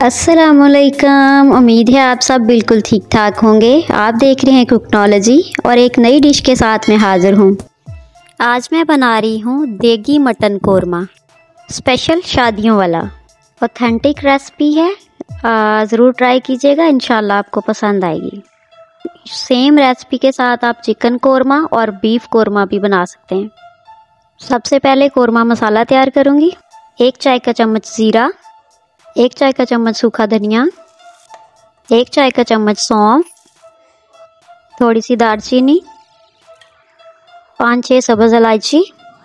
अस्सलामुअलैकुम। उम्मीद है आप सब बिल्कुल ठीक ठाक होंगे। आप देख रहे हैं कुकनॉलॉजी और एक नई डिश के साथ मैं हाज़िर हूँ। आज मैं बना रही हूँ देगी मटन कोरमा, स्पेशल शादियों वाला। ऑथेंटिक रेसिपी है, ज़रूर ट्राई कीजिएगा, इंशाल्लाह आपको पसंद आएगी। सेम रेसिपी के साथ आप चिकन कोरमा और बीफ कोरमा भी बना सकते हैं। सबसे पहले कोरमा मसाला तैयार करूँगी। 1 चाय का चम्मच ज़ीरा, 1 चाय का चम्मच सूखा धनिया, 1 चाय का चम्मच सौंफ, थोड़ी सी दालचीनी, 5-6 सब्ज़ इलायची,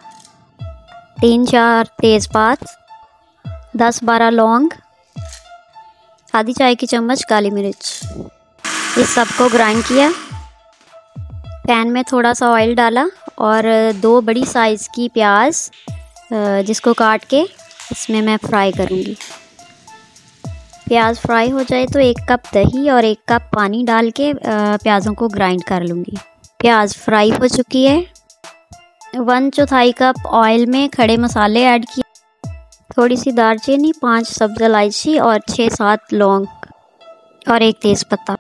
3-4 तेज़पात, 10-12 लौंग, आधी चाय की चम्मच काली मिर्च। इस सब को ग्राइंड किया। पैन में थोड़ा सा ऑयल डाला और 2 बड़ी साइज़ की प्याज जिसको काट के इसमें मैं फ्राई करूँगी। प्याज फ्राई हो जाए तो 1 कप दही और 1 कप पानी डाल के प्याज़ों को ग्राइंड कर लूँगी। प्याज फ्राई हो चुकी है। 1/4 कप ऑयल में खड़े मसाले ऐड किए, थोड़ी सी दालचीनी, 5 सब्ज़ इलायची और 6-7 लौंग और 1 तेज़पत्ता।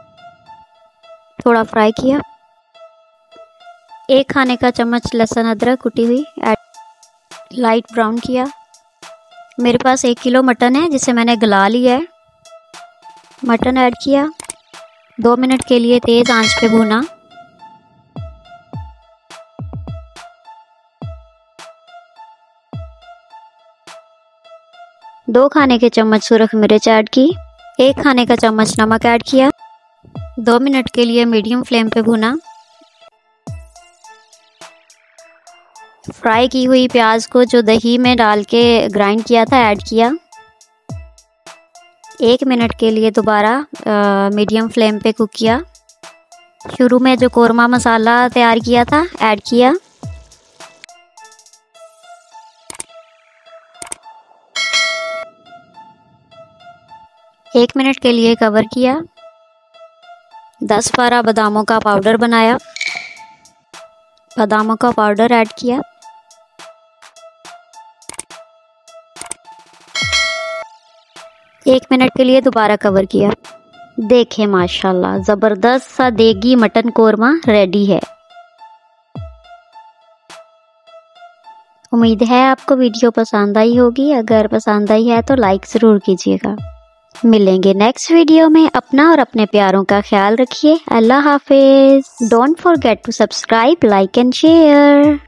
थोड़ा फ्राई किया। 1 खाने का चम्मच लहसुन अदरक कुटी हुई ऐड, लाइट ब्राउन किया। मेरे पास 1 किलो मटन है जिसे मैंने गला लिया है। मटन ऐड किया। 2 मिनट के लिए तेज़ आंच पे भूना। दो खाने के चम्मच सुरख मिर्च ऐड की। 1 खाने का चम्मच नमक ऐड किया। 2 मिनट के लिए मीडियम फ्लेम पे भूना। फ्राई की हुई प्याज को जो दही में डाल के ग्राइंड किया था ऐड किया। 1 मिनट के लिए दोबारा मीडियम फ्लेम पे कुक किया। शुरू में जो कोरमा मसाला तैयार किया था ऐड किया। एक मिनट के लिए कवर किया। 10-12 बादामों का पाउडर बनाया। बादामों का पाउडर ऐड किया। एक मिनट के लिए दोबारा कवर किया। देखें माशाल्लाह ज़बरदस्त सा देगी मटन कोरमा रेडी है। उम्मीद है आपको वीडियो पसंद आई होगी। अगर पसंद आई है तो लाइक ज़रूर कीजिएगा। मिलेंगे नेक्स्ट वीडियो में। अपना और अपने प्यारों का ख्याल रखिए। अल्लाह हाफिज़। Don't forget to subscribe, like and share.